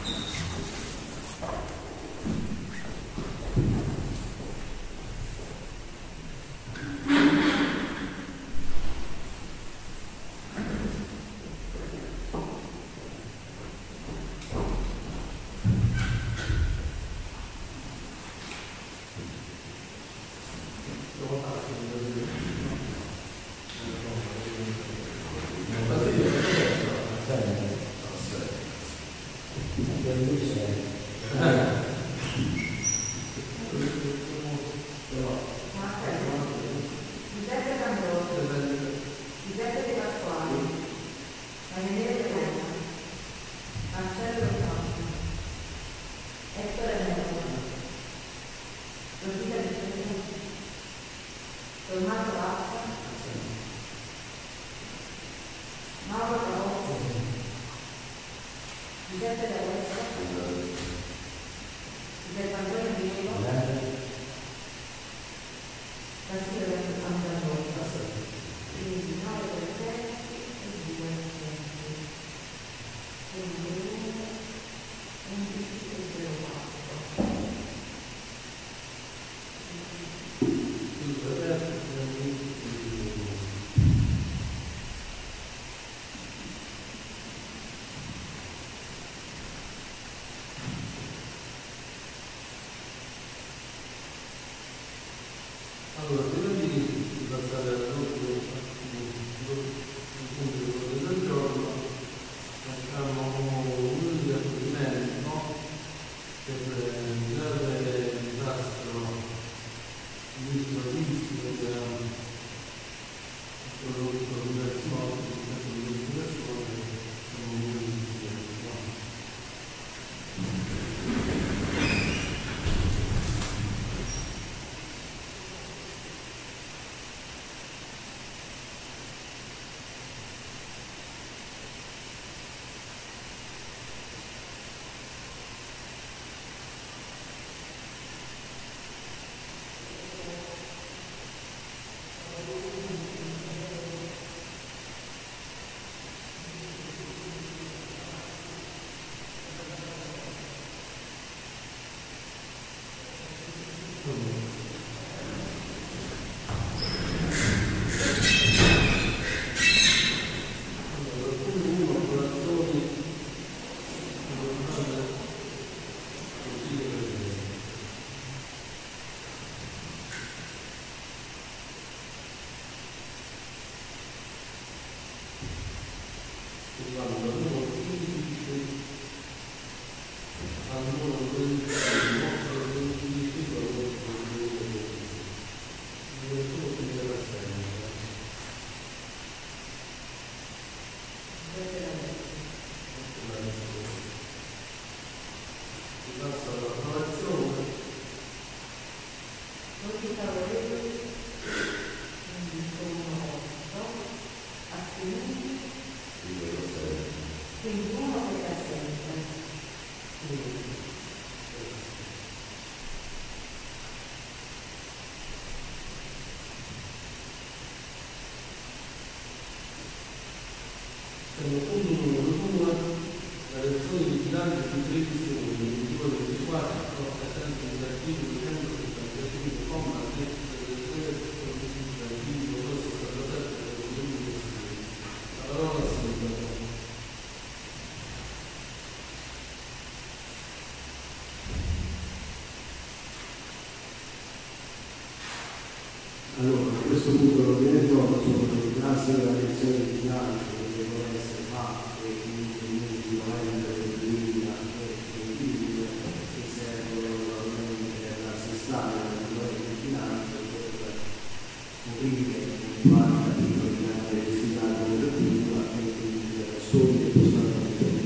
Allora, prima di passare all'ultimo punto del giorno, facciamo uno degli approfondimenti, no? Per il grave disastro artistico che ha prodotto diversi morti, diverse persone, siamo molto difficili, no? Allora, a questo punto l'ordine del giorno sono grazie alla lezione di bilancio che devono essere fatte quindi sicuramente del 2020 che servono naturalmente ad assestare la lezione di bilancio per coprire quanto la necessità operativa e quindi solo che possano essere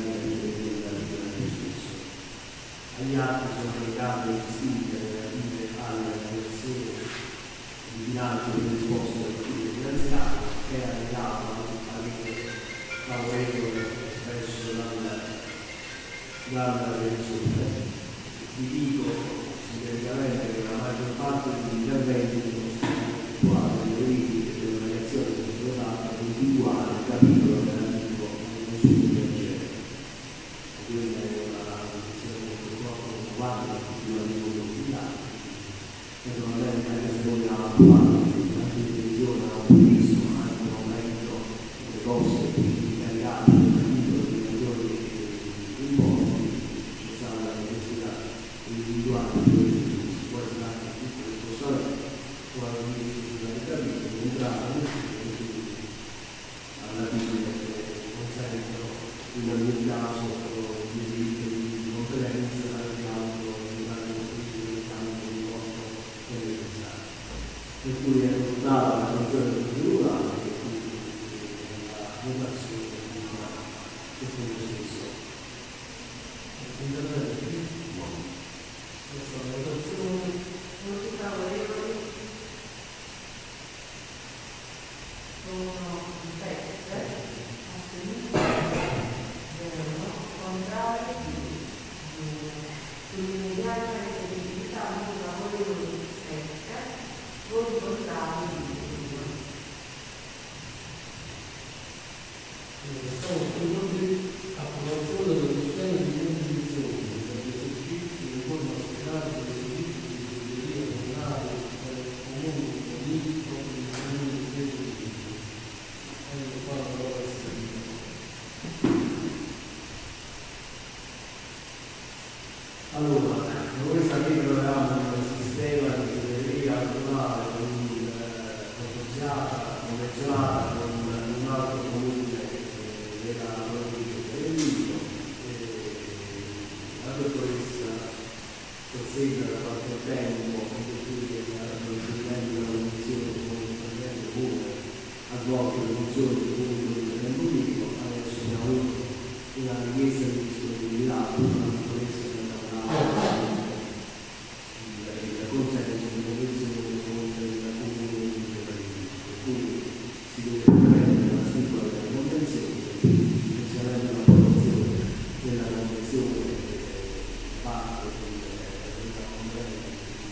stesso. Agli altri sono legate le stime relative alle versioni di bilancio di risposta del consiglio finanziario che è allegato al parere favorevole espresso dalla relazione. Vi dico sinteticamente che la maggior parte degli interventi sono stati effettuati le verifiche delle variazioni che sono date all'individuale capitolo relativo al consumo energetico. Quindi anche in televisione hanno visto anche un aumento delle coste di caricati di maggiori importi, c'è stata la necessità di individuare si può essere anche tutto il spostamento, può avere alla fine consentono in ogni caso di diritto di competenza anche altro di dare del campo di voto per le pensate. Per cui è adottata la funzione procedurale e quindi la votazione di questo stesso. Interventi? No. Questa votazione non si favorevoli. Sono sull'immediata eseguibilità non favorevoli secca, voti contrari di Dio. Stiamo con approvazione dello sistema di condizioni per gli esercizi di forma ospedale per gli esercizi di segreteria comunale per il comune politico per il comune di Chiesa di Dio. Ecco qua la parola allora, noi sapete che avevamo un sistema di segreteria comunale consorziata, convenzionata con un altro comune della provincia di Treviso. La dottoressa Corseglia da qualche tempo, in virtù del presidente della commissione di presidente comune, ha svolto le funzioni di comune del politico, adesso abbiamo avuto una richiesta di disponibilità, una dottoressa consenso di convenzione del comune della comune di Treviso, per cui si deve prendere la stipula della convenzione, specialmente l'approvazione della convenzione parte della convenzione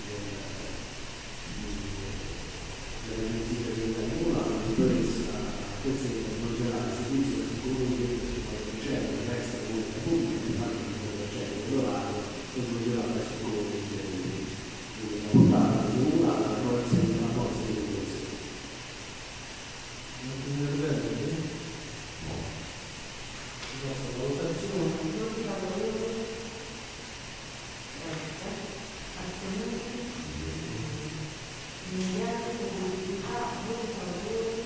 delle visite della comunale, la dottoressa questa svolgerà il servizio del comune del 50%, resta comunque pubblica, infatti il 50% dell'orario lo svolgerà presso il comune di Treviso. La portata comunale, l'approvazione della forza di convenzione. Non si intervende? No. Si passa la votazione. Non si fa valore. Immediata comunità, non fa valore.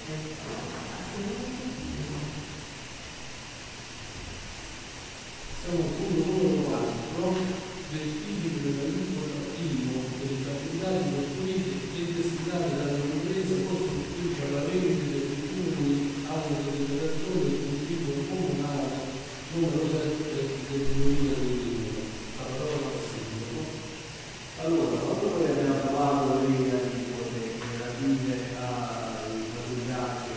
Siamo al punto numero 4 del tipico dell'aiuto attivo delle attività disponibili e destinate dalle imprese costruttrici alla vendita dei futuri autodichiarazione del consiglio comunale numero 7 del 2022. La parola al sindaco. Allora, quando noi abbiamo approvato le linee relative ai fabbricati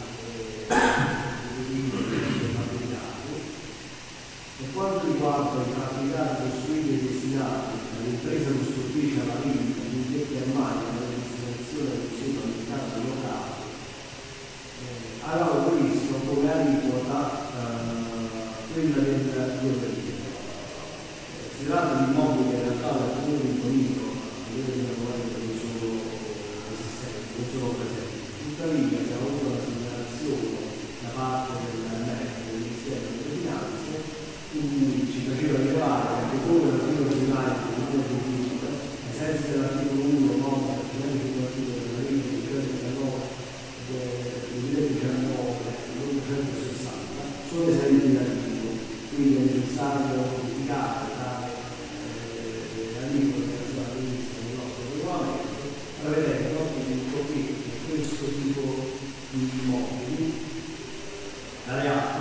per quanto riguarda i fabbricati costruiti e destinati all'impresa costruttrice alla vendita di oggetti armati per la destinazione del consumo all'interno locale, avevamo previsto come aliquota quella del 2%. Si tratta di immobili che in realtà dal comune di Torino a livello di regolamento non sono esistenti, non sono presenti. Tuttavia abbiamo avuto una segnalazione da parte del Ministero delle Finanze in cui ci faceva rilevare che come l'articolo regionale del comune di Torino, ai sensi dell'articolo 1, comma 351 della legge del 2019, non 160, sono esenti dall'articolo, quindi è necessario modificare l'aliquota che è stata prevista nel nostro regolamento, prevedendo appunto che questo tipo di immobili,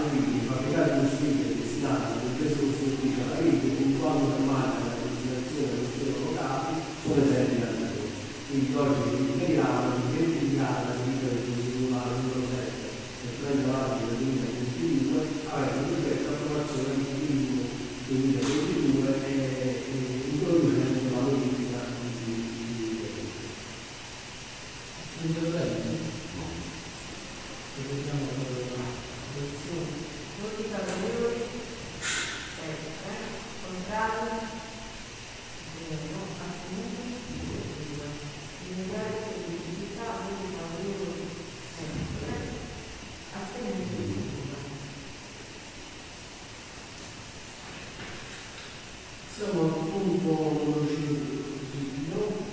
Siamo al punto 5, no?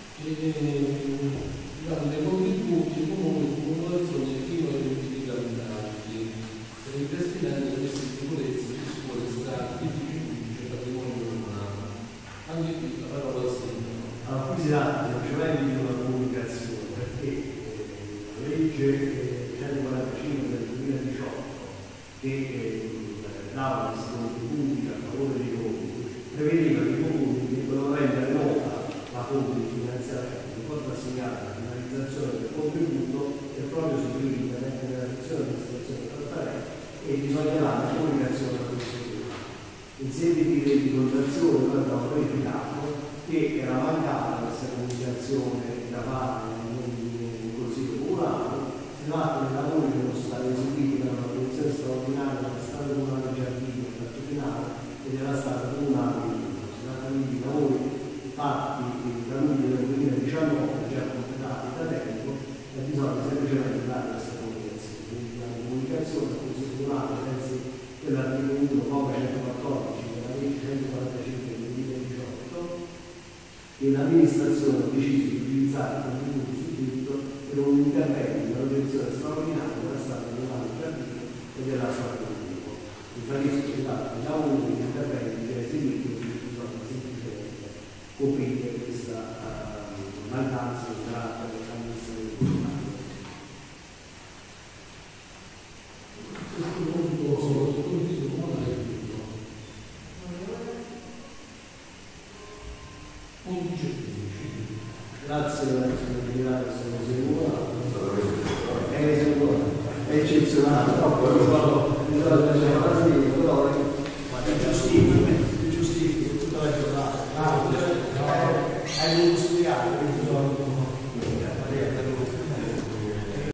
Dai contributi comunque popolazione fino ai limiti calendari per il destinare le messe in sicurezza di scuole, strade, edifici pubblici e patrimonio comunale. Anche qui la parola sempre. Allora, qui si tratta semplicemente di una comunicazione, perché la legge 145 del 2018 che dava questi contributi a favore dei comuni prevedeva che i comuni devono rendere nota la fonte di finanziamento che porta assegnata la finalizzazione del contributo e proprio sul sito internet della sezione di amministrazione trasparente e bisognerà la comunicazione alla Commissione. In sede di rendicontazione noi abbiamo verificato che era mancata questa comunicazione da parte del Consiglio Comunale. Si tratta dei lavori che devono stare eseguiti da una commissione straordinaria della strada comunale Giardino, il tratto finale e della strada comunale di Lugo. Si tratta quindi di lavori fatti da luglio del 2019, già completati da tempo, e bisogna semplicemente dare questa comunicazione. Quindi la comunicazione al Consiglio Comunale, pensi dell'articolo 1, comma 114 della legge 145 del 2018, che l'amministrazione ha deciso di utilizzare il contributo suddetto per un intervento di manutenzione straordinaria della strada comunale Giardino e della strada Lugo. Ribadisco che da uno degli interventi che è eseguito bisogna semplicemente coprire questa mancanza di carattere amministrativo comunale. Questo punto Consiglio Comunale è chiuso. 11 e 15. Grazie per la disponibilità che sono sicura. È eccezionale, però è giustifico tutta la giornata.